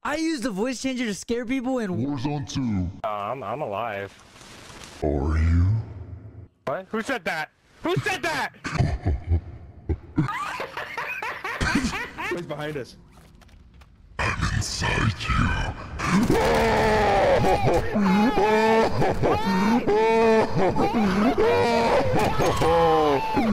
I use the voice changer to scare people in Warzone 2. I'm alive. Are you? What? Who said that? Who said that? Who's behind us? I'm inside you.